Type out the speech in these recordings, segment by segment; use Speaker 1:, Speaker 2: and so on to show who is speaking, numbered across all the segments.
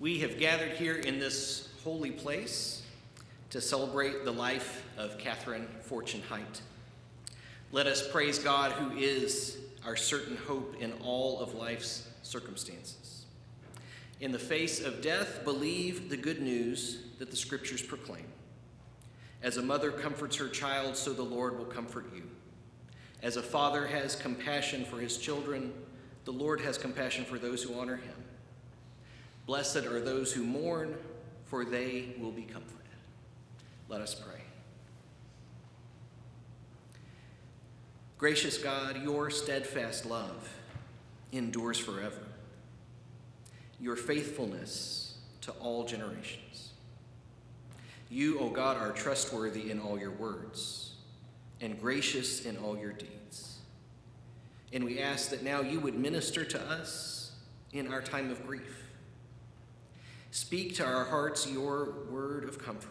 Speaker 1: We have gathered here in this holy place to celebrate the life of Catherine Fortune Height. Let us praise God, who is our certain hope in all of life's circumstances. In the face of death, believe the good news that the scriptures proclaim. As a mother comforts her child, so the Lord will comfort you. As a father has compassion for his children, the Lord has compassion for those who honor him. Blessed are those who mourn, for they will be comforted. Let us pray. Gracious God, your steadfast love endures forever. Your faithfulness to all generations. You, O God, are trustworthy in all your words and gracious in all your deeds. And we ask that now you would minister to us in our time of grief. Speak to our hearts your word of comfort.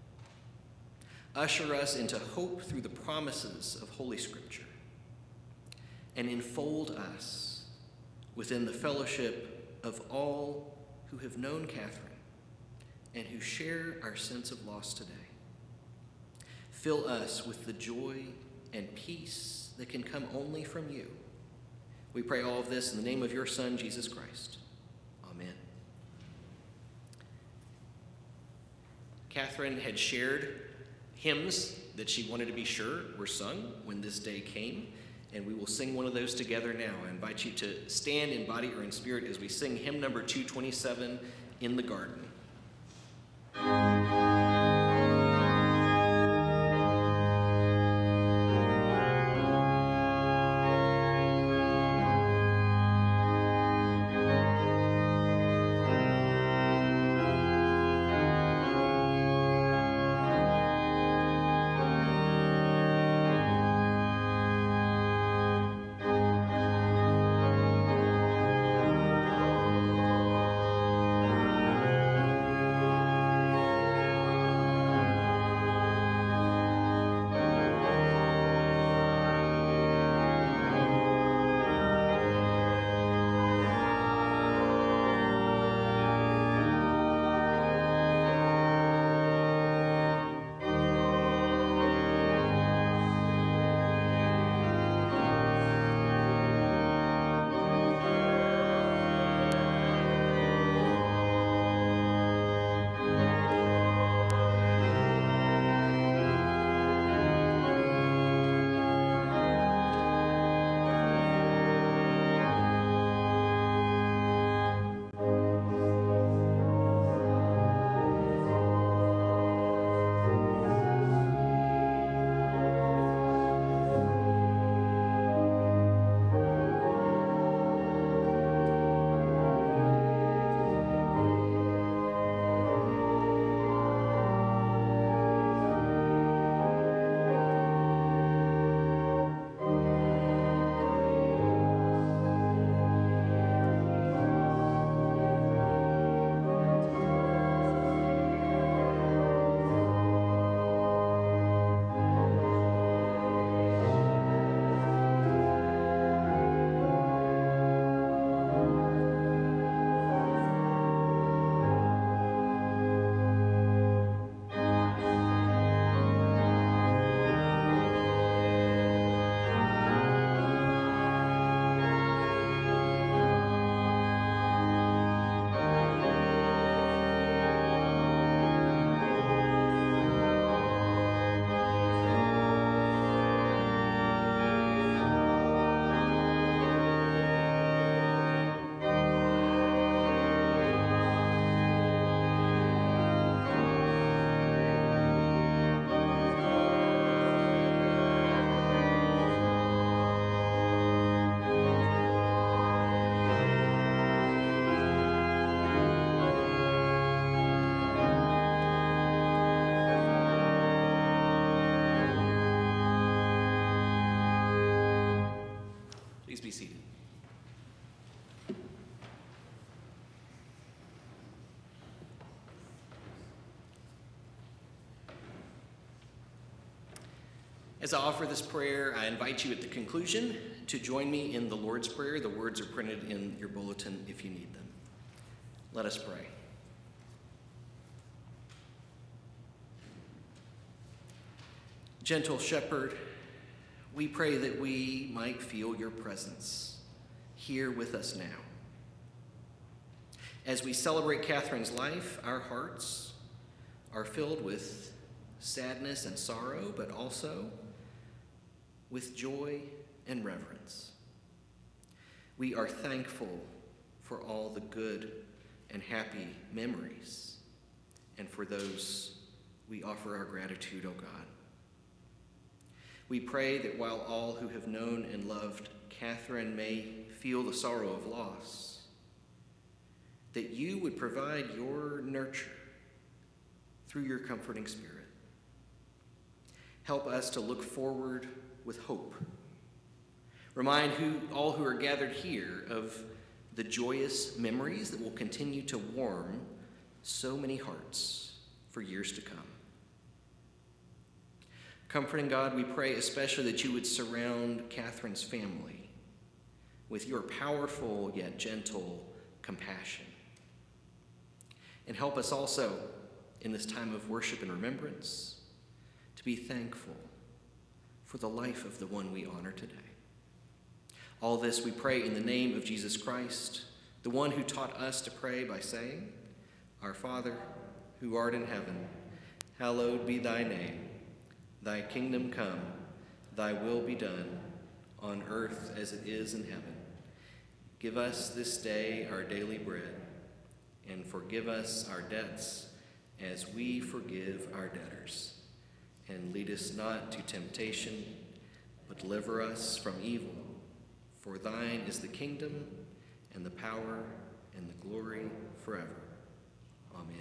Speaker 1: Usher us into hope through the promises of Holy Scripture, and enfold us within the fellowship of all who have known Catherine and who share our sense of loss today. Fill us with the joy and peace that can come only from you. We pray all of this in the name of your Son, Jesus Christ. Amen. Catherine had shared hymns that she wanted to be sure were sung when this day came, and we will sing one of those together now. I invite you to stand in body or in spirit as we sing hymn number 227, In the Garden. Please be seated. As I offer this prayer, I invite you at the conclusion to join me in the Lord's Prayer. The words are printed in your bulletin if you need them. Let us pray. Gentle Shepherd, we pray that we might feel your presence here with us now. As we celebrate Catherine's life, our hearts are filled with sadness and sorrow, but also with joy and reverence. We are thankful for all the good and happy memories, and for those we offer our gratitude, O God. We pray that while all who have known and loved Catherine may feel the sorrow of loss, that you would provide your nurture through your comforting Spirit. Help us to look forward with hope. Remind all who are gathered here of the joyous memories that will continue to warm so many hearts for years to come. Comforting God, we pray especially that you would surround Catherine's family with your powerful yet gentle compassion. And help us also, in this time of worship and remembrance, to be thankful for the life of the one we honor today. All this we pray in the name of Jesus Christ, the one who taught us to pray by saying, Our Father, who art in heaven, hallowed be thy name. Thy kingdom come, thy will be done, on earth as it is in heaven. Give us this day our daily bread, and forgive us our debts as we forgive our debtors. And lead us not to temptation, but deliver us from evil. For thine is the kingdom, and the power, and the glory forever. Amen.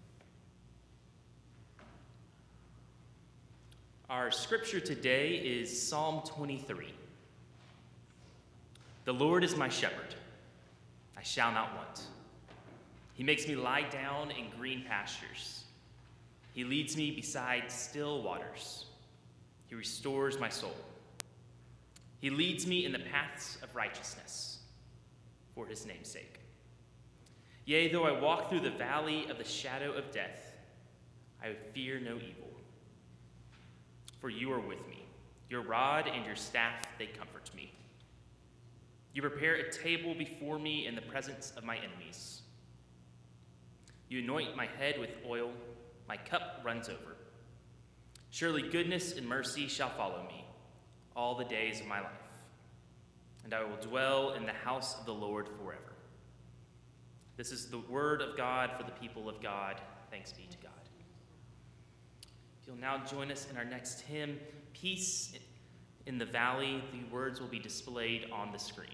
Speaker 2: Our scripture today is Psalm 23. The Lord is my shepherd, I shall not want. He makes me lie down in green pastures. He leads me beside still waters. He restores my soul. He leads me in the paths of righteousness for his name's sake. Yea, though I walk through the valley of the shadow of death, I fear no evil. For you are with me. Your rod and your staff, they comfort me. You prepare a table before me in the presence of my enemies. You anoint my head with oil, my cup runs over. Surely goodness and mercy shall follow me all the days of my life, and I will dwell in the house of the Lord forever. This is the word of God for the people of God. Thanks be to God. You'll now join us in our next hymn, Peace in the Valley. The words will be displayed on the screen.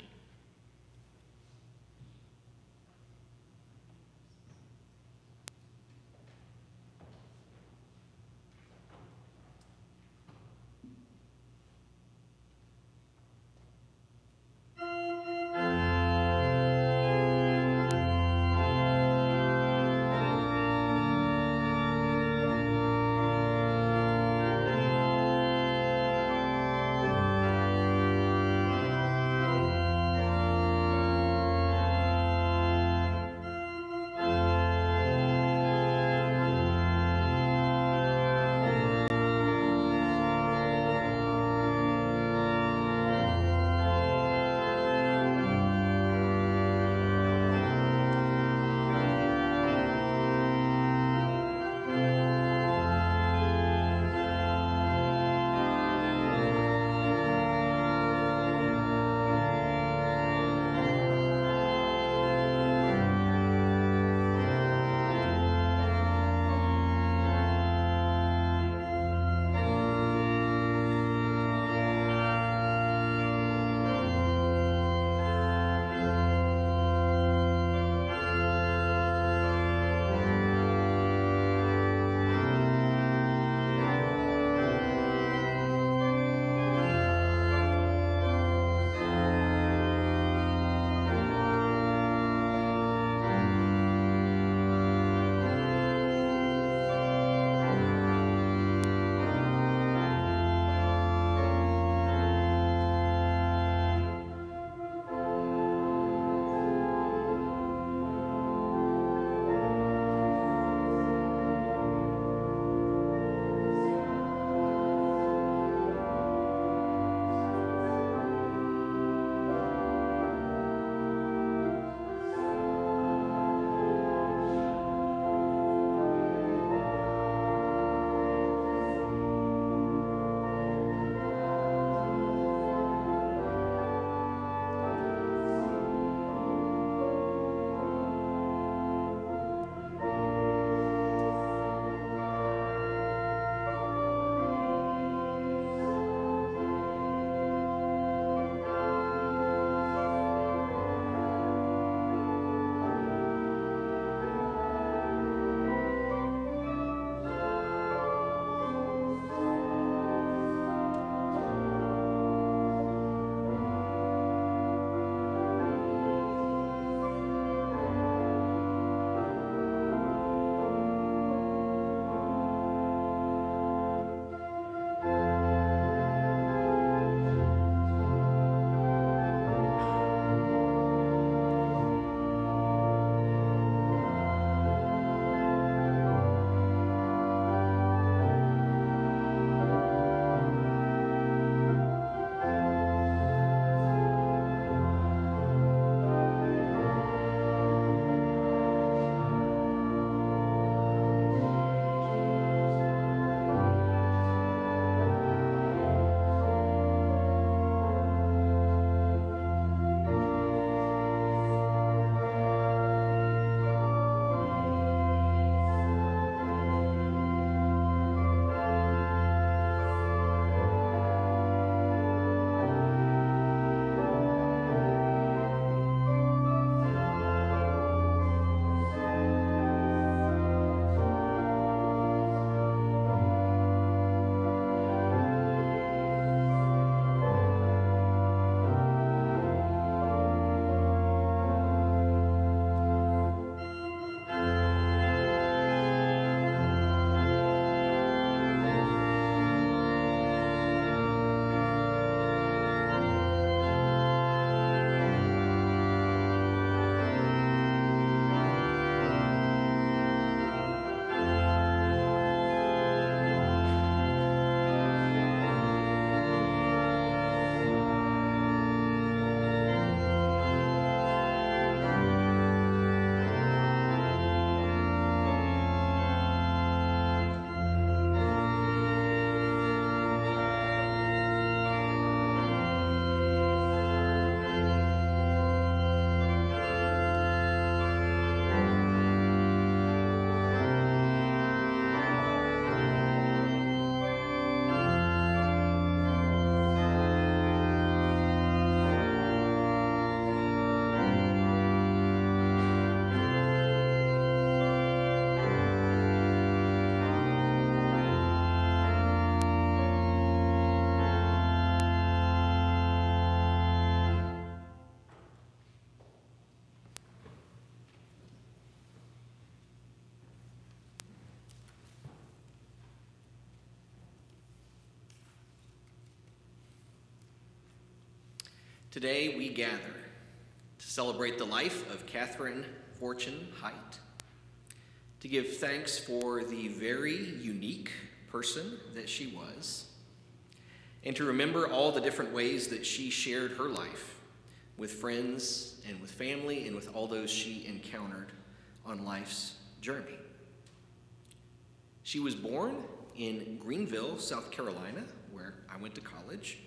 Speaker 1: Today we gather to celebrate the life of Catherine Fortune Height, to give thanks for the very unique person that she was, and to remember all the different ways that she shared her life with friends and with family and with all those she encountered on life's journey. She was born in Greenville, South Carolina, where I went to college,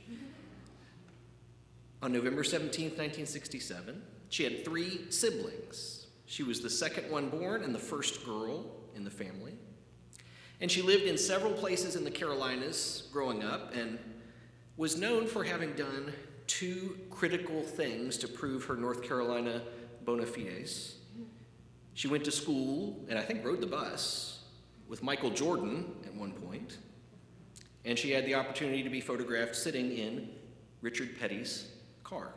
Speaker 1: on November 17th, 1967. She had 3 siblings. She was the second one born and the first girl in the family. And she lived in several places in the Carolinas growing up and was known for having done 2 critical things to prove her North Carolina bona fides. She went to school, and I think rode the bus, with Michael Jordan at one point, and she had the opportunity to be photographed sitting in Richard Petty's car.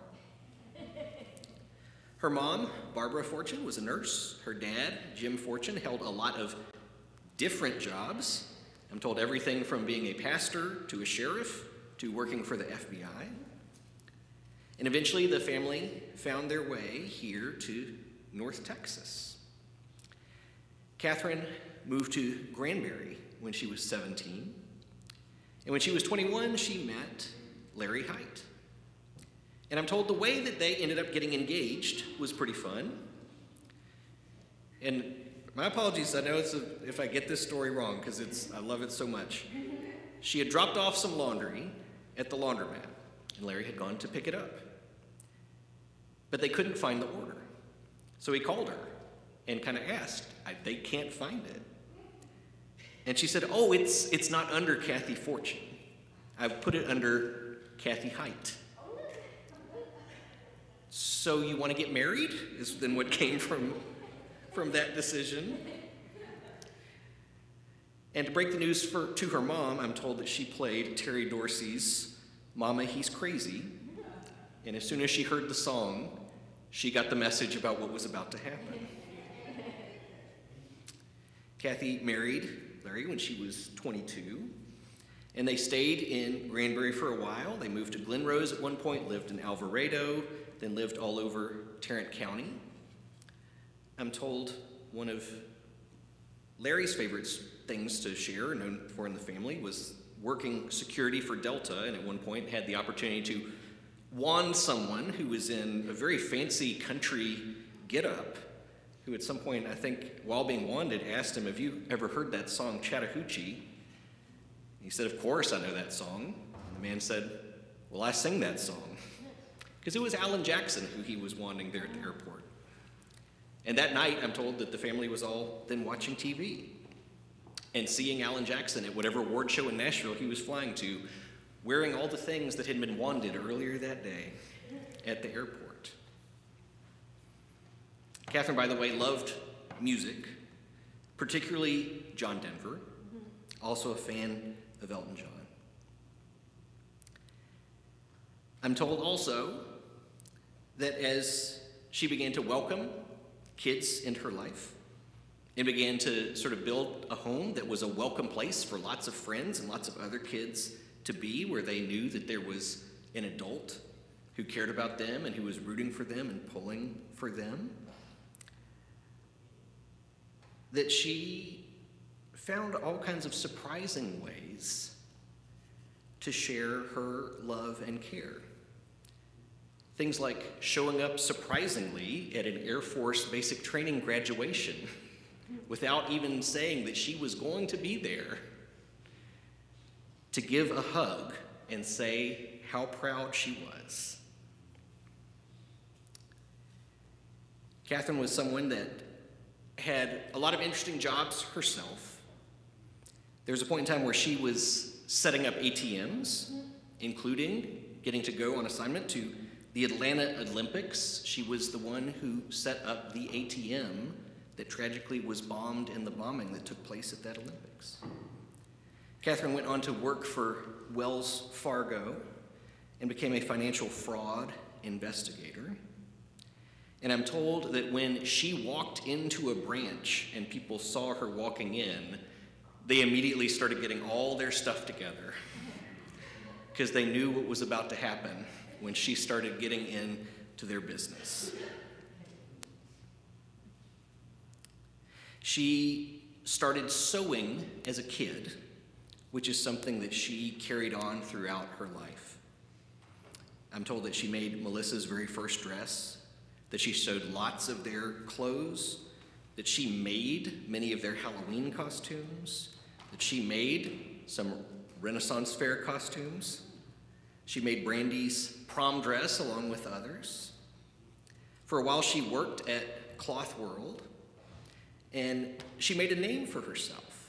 Speaker 1: Her mom, Barbara Fortune, was a nurse. Her dad, Jim Fortune, held a lot of different jobs. I'm told everything from being a pastor to a sheriff to working for the FBI. And eventually the family found their way here to North Texas. Catherine moved to Granbury when she was 17. And when she was 21, she met Larry Height. And I'm told the way that they ended up getting engaged was pretty fun. And my apologies, I know if I get this story wrong, because I love it so much. She had dropped off some laundry at the laundromat, and Larry had gone to pick it up. But they couldn't find the order. So he called her and kind of asked, they can't find it. And she said, oh, it's not under Kathy Fortune. I've put it under Kathy Height. So you want to get married? Is then what came from that decision. And to break the news to her mom, I'm told that she played Terry Dorsey's Mama, He's Crazy. And as soon as she heard the song, she got the message about what was about to happen. Kathy married Larry when she was 22, and they stayed in Granbury for a while. They moved to Glen Rose at one point, lived in Alvarado, then lived all over Tarrant County. I'm told one of Larry's favorite things to share, known for in the family, was working security for Delta, and at one point had the opportunity to wand someone who was in a very fancy country getup, who at some point, I think, while being wanded, asked him, have you ever heard that song, Chattahoochee? He said, of course I know that song. And the man said, well, I sing that song. Because it was Alan Jackson who he was wanding there at the airport. And that night, I'm told that the family was all then watching TV and seeing Alan Jackson at whatever award show in Nashville he was flying to, wearing all the things that had been wanded earlier that day at the airport. Catherine, by the way, loved music, particularly John Denver, also a fan of Elton John. I'm told also that as she began to welcome kids into her life and began to sort of build a home that was a welcome place for lots of friends and lots of other kids to be, where they knew that there was an adult who cared about them and who was rooting for them and pulling for them, that she found all kinds of surprising ways to share her love and care. Things like showing up surprisingly at an Air Force basic training graduation without even saying that she was going to be there, to give a hug and say how proud she was. Catherine was someone that had a lot of interesting jobs herself. There was a point in time where she was setting up ATMs, including getting to go on assignment to the Atlanta Olympics. She was the one who set up the ATM that tragically was bombed in the bombing that took place at that Olympics. Catherine went on to work for Wells Fargo and became a financial fraud investigator. And I'm told that when she walked into a branch and people saw her walking in, they immediately started getting all their stuff together because they knew what was about to happen when she started getting into their business. She started sewing as a kid, which is something that she carried on throughout her life. I'm told that she made Melissa's very first dress, that she sewed lots of their clothes, that she made many of their Halloween costumes, that she made some Renaissance fair costumes. She made Brandy's prom dress along with others. For a while, she worked at Cloth World, and she made a name for herself.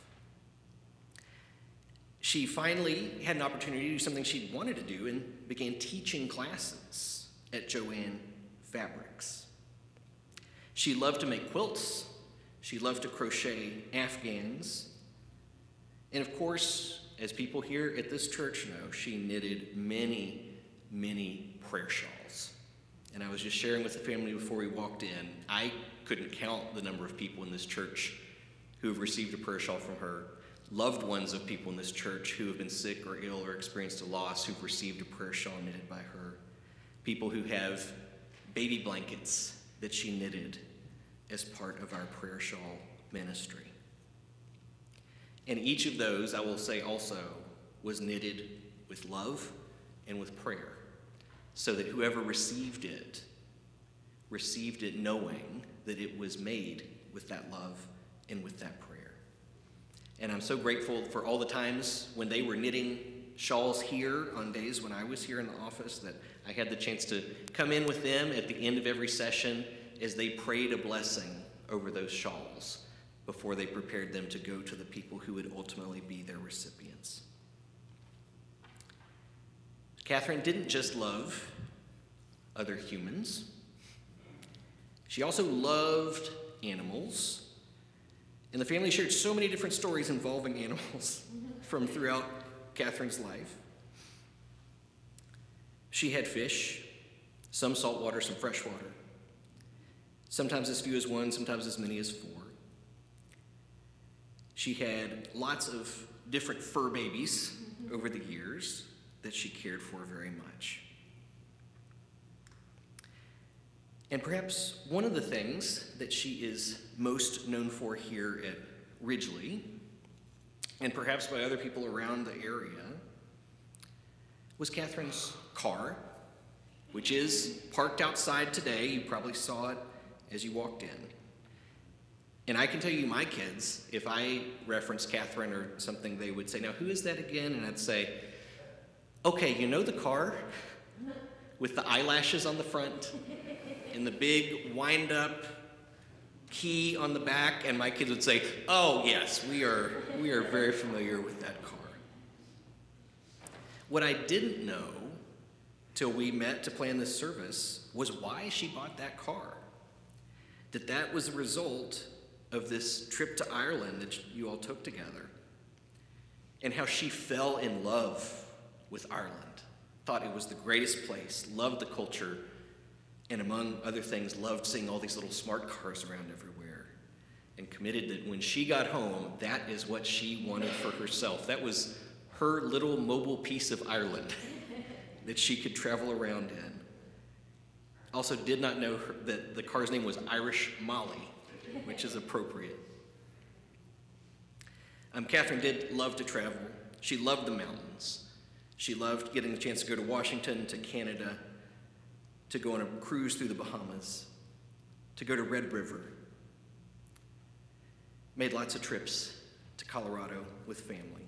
Speaker 1: She finally had an opportunity to do something she'd wanted to do and began teaching classes at Joann Fabrics. She loved to make quilts. She loved to crochet Afghans. And of course, as people here at this church know, she knitted many, many prayer shawls. And I was just sharing with the family before we walked in, I couldn't count the number of people in this church who have received a prayer shawl from her, loved ones of people in this church who have been sick or ill or experienced a loss who've received a prayer shawl knitted by her, people who have baby blankets that she knitted as part of our prayer shawl ministry. And each of those, I will say also, was knitted with love and with prayer, so that whoever received it knowing that it was made with that love and with that prayer. And I'm so grateful for all the times when they were knitting shawls here on days when I was here in the office, that I had the chance to come in with them at the end of every session as they prayed a blessing over those shawls before they prepared them to go to the people who would ultimately be their recipients. Catherine didn't just love other humans. She also loved animals. And the family shared so many different stories involving animals from throughout Catherine's life. She had fish, some saltwater, some freshwater. Sometimes as few as one, sometimes as many as 4. She had lots of different fur babies over the years that she cared for very much. And perhaps one of the things that she is most known for here at Ridgely, and perhaps by other people around the area, was Catherine's car, which is parked outside today. You probably saw it as you walked in. And I can tell you, my kids, if I reference Catherine or something, they would say, "Now, who is that again?" And I'd say, "Okay, you know the car with the eyelashes on the front and the big wind-up key on the back?" And my kids would say, "Oh, yes, we are very familiar with that car." What I didn't know till we met to plan this service was why she bought that car. That was a result of this trip to Ireland that you all took together, and how she fell in love with Ireland, thought it was the greatest place, loved the culture, and among other things, loved seeing all these little smart cars around everywhere, and committed that when she got home, that is what she wanted for herself. That was her little mobile piece of Ireland that she could travel around in. Also did not know that the car's name was Irish Molly, which is appropriate. Catherine did love to travel. She loved the mountains. She loved getting the chance to go to Washington, to Canada, to go on a cruise through the Bahamas, to go to Red River. Made lots of trips to Colorado with family.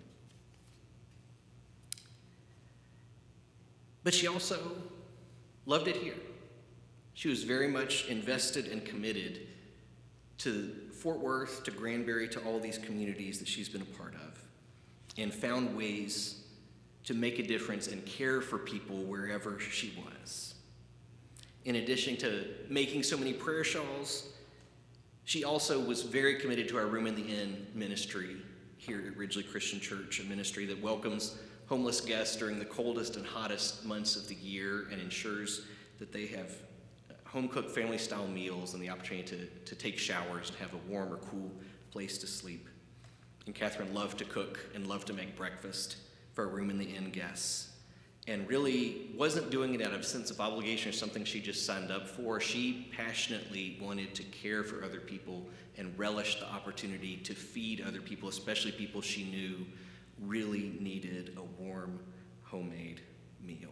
Speaker 1: But she also loved it here. She was very much invested and committed to Fort Worth, to Granbury, to all these communities that she's been a part of, and found ways to make a difference and care for people wherever she was. In addition to making so many prayer shawls, she also was very committed to our Room in the Inn ministry here at Ridgely Christian Church, a ministry that welcomes homeless guests during the coldest and hottest months of the year and ensures that they have home-cooked family-style meals and the opportunity to take showers and have a warm or cool place to sleep. And Catherine loved to cook and loved to make breakfast for our Room in the Inn guests. and really wasn't doing it out of a sense of obligation or something she just signed up for. She passionately wanted to care for other people and relished the opportunity to feed other people, especially people she knew really needed a warm, homemade meal.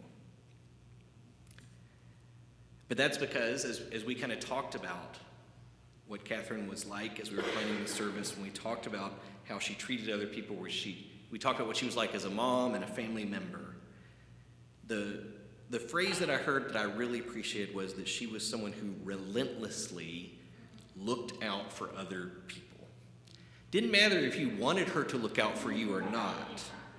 Speaker 1: But that's because, as we kind of talked about what Catherine was like as we were planning the service, when we talked about how she treated other people, we talked about what she was like as a mom and a family member. The phrase that I heard that I really appreciated was that she was someone who relentlessly looked out for other people. Didn't matter if you wanted her to look out for you or not.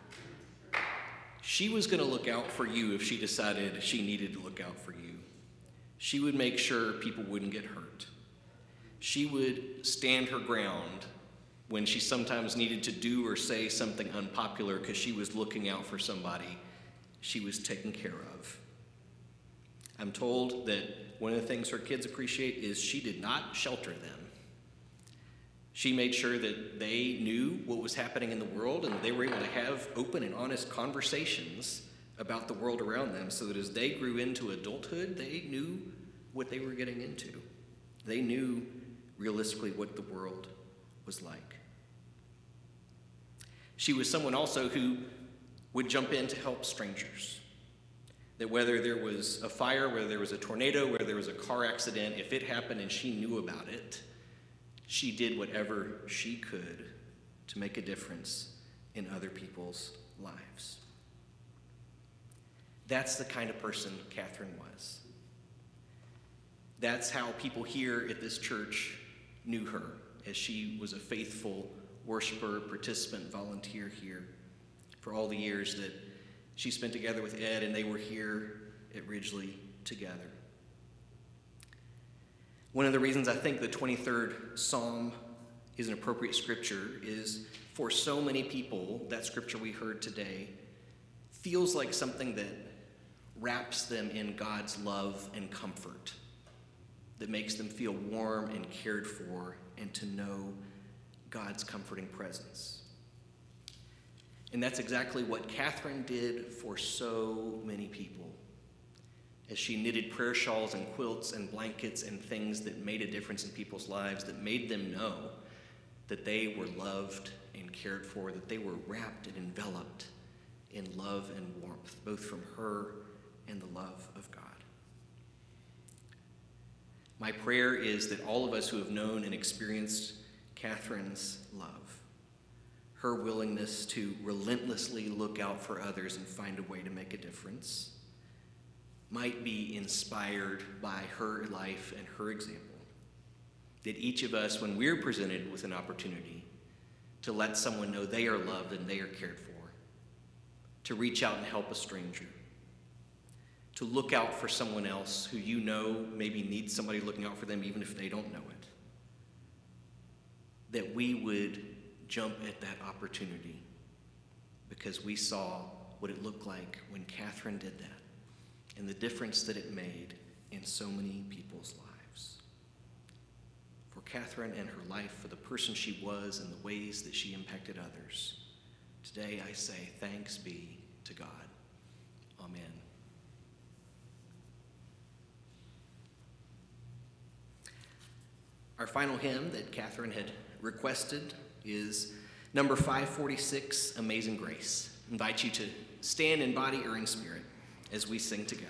Speaker 1: She was going to look out for you if she decided she needed to look out for you. She would make sure people wouldn't get hurt. She would stand her ground when she sometimes needed to do or say something unpopular because she was looking out for somebody she was taking care of. I'm told that one of the things her kids appreciate is she did not shelter them. She made sure that they knew what was happening in the world and they were able to have open and honest conversations about the world around them so that as they grew into adulthood, they knew what they were getting into. They knew realistically what the world was like. She was someone also who would jump in to help strangers. That whether there was a fire, whether there was a tornado, whether there was a car accident, if it happened and she knew about it, she did whatever she could to make a difference in other people's lives. That's the kind of person Catherine was. That's how people here at this church knew her, as she was a faithful worshiper, participant, volunteer here for all the years that she spent together with Ed and they were here at Ridgely together. One of the reasons I think the 23rd Psalm is an appropriate scripture is for so many people, that scripture we heard today feels like something that wraps them in God's love and comfort, that makes them feel warm and cared for and to know God's comforting presence. And that's exactly what Catherine did for so many people, as she knitted prayer shawls and quilts and blankets and things that made a difference in people's lives, that made them know that they were loved and cared for, that they were wrapped and enveloped in love and warmth, both from her and the love of God. My prayer is that all of us who have known and experienced Catherine's love, her willingness to relentlessly look out for others and find a way to make a difference, might be inspired by her life and her example. That each of us, when we're presented with an opportunity to let someone know they are loved and they are cared for, to reach out and help a stranger, to look out for someone else who you know maybe needs somebody looking out for them even if they don't know it, that we would jump at that opportunity because we saw what it looked like when Catherine did that and the difference that it made in so many people's lives. For Catherine and her life, for the person she was and the ways that she impacted others, today I say thanks be to God. Amen. Our final hymn that Catherine had requested is number 546, Amazing Grace. I invite you to stand in body or in spirit as we sing together.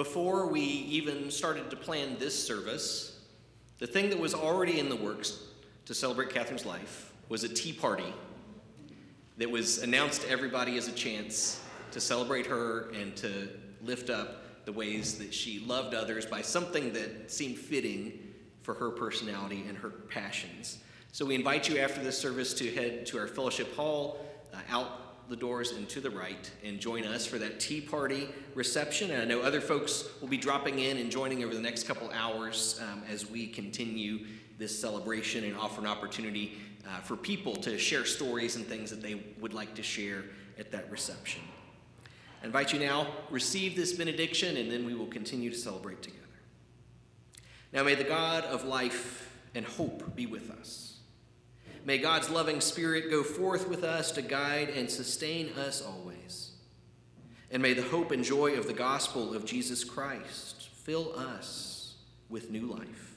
Speaker 1: before we even started to plan this service, the thing that was already in the works to celebrate Catherine's life was a tea party that was announced to everybody as a chance to celebrate her and to lift up the ways that she loved others by something that seemed fitting for her personality and her passions. So we invite you after this service to head to our fellowship hall, out the doors and to the right, and join us for that tea party reception. And I know other folks will be dropping in and joining over the next couple hours as we continue this celebration and offer an opportunity for people to share stories and things that they would like to share at that reception. I invite you now, receive this benediction, and then we will continue to celebrate together. Now may the God of life and hope be with us. May God's loving Spirit go forth with us to guide and sustain us always. And may the hope and joy of the gospel of Jesus Christ fill us with new life.